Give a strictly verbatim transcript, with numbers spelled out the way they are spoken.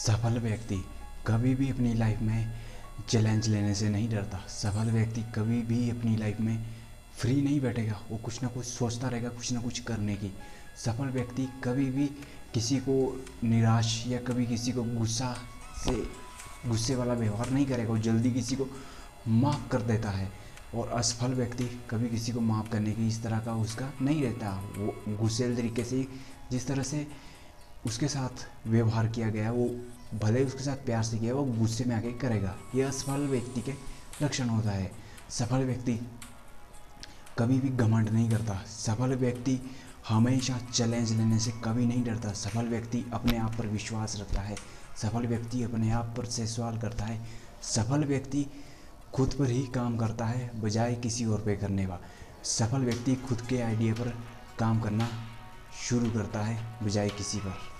सफल व्यक्ति कभी भी अपनी लाइफ में चैलेंज लेने से नहीं डरता। सफल व्यक्ति कभी भी अपनी लाइफ में फ्री नहीं बैठेगा, वो कुछ ना कुछ सोचता रहेगा, कुछ ना कुछ करने की। सफल व्यक्ति कभी भी किसी को निराश या कभी किसी को गुस्सा से गुस्से वाला व्यवहार नहीं करेगा, वो जल्दी किसी को माफ़ कर देता है। और असफल व्यक्ति कभी किसी को माफ़ करने की इस तरह का उसका नहीं रहता। वो गुस्सेल तरीके से जिस तरह से उसके साथ व्यवहार किया गया, वो भले उसके साथ प्यार से किया, वो गुस्से में आके करेगा। यह असफल व्यक्ति के लक्षण होता है। सफल व्यक्ति कभी भी घमंड नहीं करता। सफल व्यक्ति हमेशा चैलेंज लेने से कभी नहीं डरता। सफल व्यक्ति अपने आप पर विश्वास रखता है। सफल व्यक्ति अपने आप पर से सवाल करता है। सफल व्यक्ति खुद पर ही काम करता है बजाय किसी और पे करने का। सफल व्यक्ति खुद के आइडिया पर काम करना शुरू करता है बजाय किसी पर।